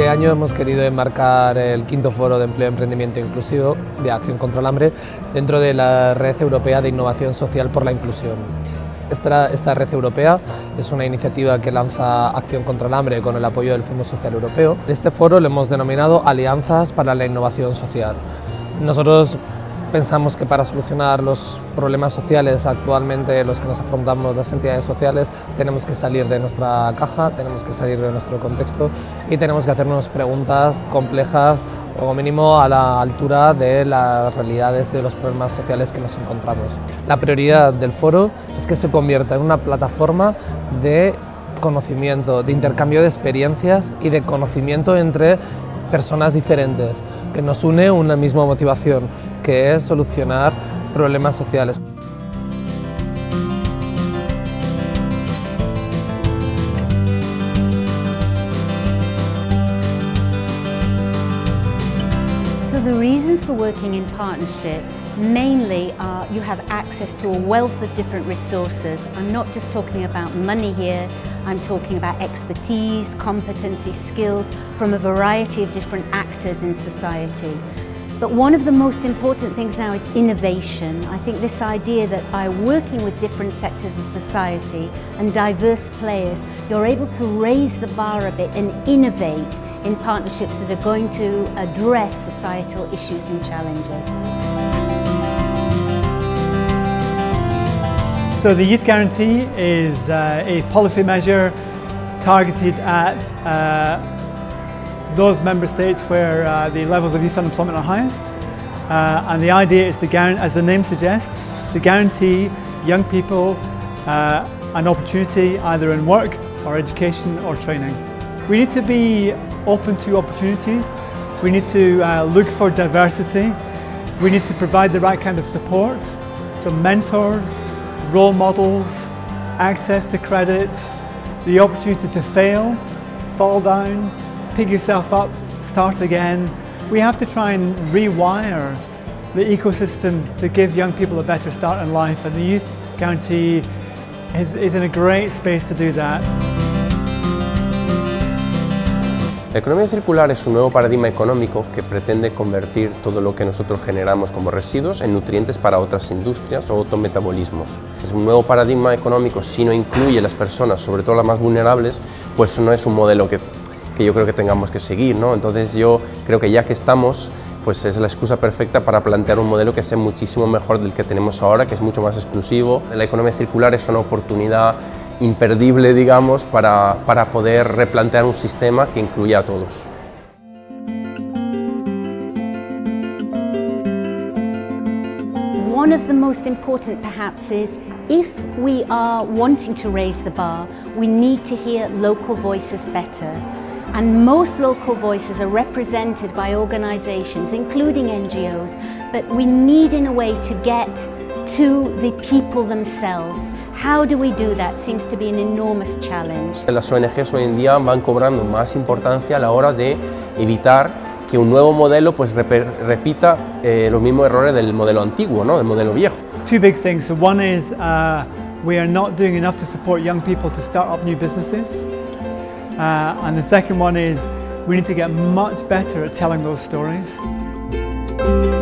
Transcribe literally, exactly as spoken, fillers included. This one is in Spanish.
Este año hemos querido enmarcar el quinto Foro de Empleo, Emprendimiento Inclusivo de Acción contra el Hambre dentro de la Red Europea de Innovación Social por la Inclusión. Esta, esta red europea es una iniciativa que lanza Acción contra el Hambre con el apoyo del Fondo Social Europeo. Este foro lo hemos denominado Alianzas para la Innovación Social. Nosotros pensamos que para solucionar los problemas sociales actualmente los que nos afrontamos las entidades sociales tenemos que salir de nuestra caja, tenemos que salir de nuestro contexto y tenemos que hacernos preguntas complejas o como mínimo a la altura de las realidades y de los problemas sociales que nos encontramos. La prioridad del foro es que se convierta en una plataforma de conocimiento, de intercambio de experiencias y de conocimiento entre personas diferentes, que nos une una misma motivación, que es solucionar problemas sociales. So the reasons for working in partnership mainly are you have access to a wealth of different resources. I'm not just talking about money here, I'm talking about expertise, competency, skills from a variety of different actors in society. But one of the most important things now is innovation. I think this idea that by working with different sectors of society and diverse players, you're able to raise the bar a bit and innovate in partnerships that are going to address societal issues and challenges. So the Youth Guarantee is uh, a policy measure targeted at uh, those member states where uh, the levels of youth unemployment are highest. Uh, and the idea is to guarantee, as the name suggests, to guarantee young people uh, an opportunity either in work or education or training. We need to be open to opportunities. We need to uh, look for diversity. We need to provide the right kind of support. So mentors, role models, access to credit, the opportunity to fail, fall down, pick yourself up, start again. We have to try and rewire the ecosystem to give young people a better start in life, and the Youth Guarantee is, is in a great space to do that. La economía circular es un nuevo paradigma económico que pretende convertir todo lo que nosotros generamos como residuos en nutrientes para otras industrias o autometabolismos. Es un nuevo paradigma económico. Si no incluye a las personas, sobre todo las más vulnerables, pues no es un modelo que, que yo creo que tengamos que seguir, ¿no? Entonces yo creo que ya que estamos, pues es la excusa perfecta para plantear un modelo que sea muchísimo mejor del que tenemos ahora, que es mucho más exclusivo. La economía circular es una oportunidad imperdible, digamos, para, para poder replantear un sistema que incluya a todos. One of the most important perhaps is if we are wanting to raise the bar, we need to hear local voices better. And most local voices are represented by organisations, including N G Os, but we need in a way to get to the people themselves. How do we do that? Seems to be an enormous challenge. Las O N Ges hoy en día van cobrando más importancia a la hora de evitar que un nuevo modelo pues repita eh, los mismos errores del modelo antiguo, ¿no? Del modelo viejo. Two big things. So one is uh, we are not doing enough to support young people to start up new businesses. Uh, and the second one is we need to get much better at telling those stories.